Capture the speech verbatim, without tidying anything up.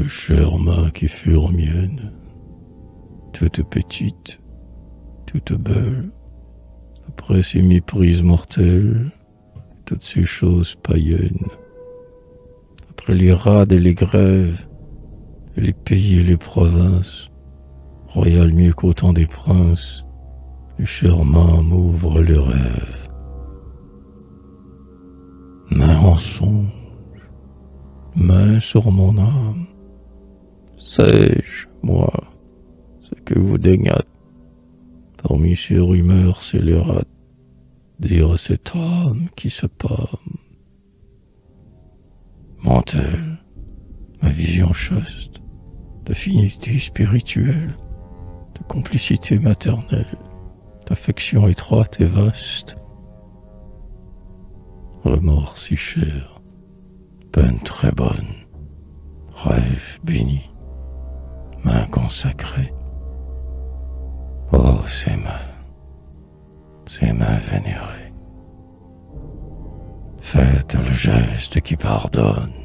les chères mains qui furent miennes, toutes petites, toutes belles, après ces méprises mortelles, toutes ces choses païennes, après les rades et les grèves, les pays et les provinces, royales mieux qu'au temps des princes, les chères mains m'ouvrent les rêves. Main en songe, main sur mon âme, sais-je, moi, ce que vous daignâtes, parmi ces rumeurs scélérates, dire cette âme qui se pâme. Ment-elle, ma vision chaste, d'affinité spirituelle, de complicité maternelle, d'affection étroite et vaste, remords si cher, peine très bonne, rêve béni, main consacrée. Oh, ces mains, ces mains vénérées, faites le geste qui pardonne.